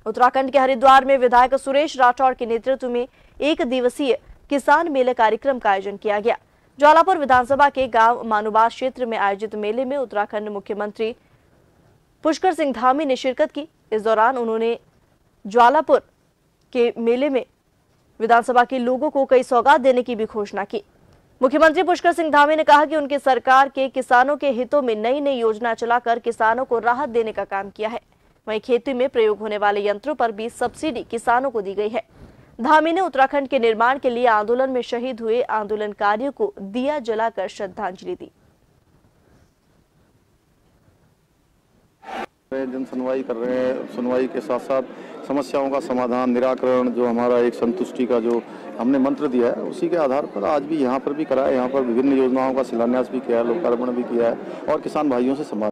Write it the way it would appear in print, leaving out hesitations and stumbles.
उत्तराखंड के हरिद्वार में विधायक सुरेश राठौड़ के नेतृत्व में 1 दिवसीय किसान मेले कार्यक्रम का आयोजन किया गया। ज्वालापुर विधानसभा के गांव मानुबास क्षेत्र में आयोजित मेले में उत्तराखंड मुख्यमंत्री पुष्कर सिंह धामी ने शिरकत की। इस दौरान उन्होंने ज्वालापुर के मेले में विधानसभा के लोगों को कई सौगात देने की भी घोषणा की। मुख्यमंत्री पुष्कर सिंह धामी ने कहा कि उनकी सरकार के किसानों के हितों में नई नई योजना चलाकर किसानों को राहत देने का काम किया है। वहीं खेती में प्रयोग होने वाले यंत्रों पर भी सब्सिडी किसानों को दी गई है। धामी ने उत्तराखंड के निर्माण के लिए आंदोलन में शहीद हुए आंदोलनकारियों को दिया जलाकर श्रद्धांजलि दी। जन सुनवाई कर रहे हैं, सुनवाई के साथ साथ समस्याओं का समाधान निराकरण, जो हमारा एक संतुष्टि का जो हमने मंत्र दिया है, उसी के आधार पर आज भी यहाँ पर भी करा है। यहाँ पर विभिन्न योजनाओं का शिलान्यास भी किया है, लोकार्पण भी किया है और किसान भाइयों से संवाद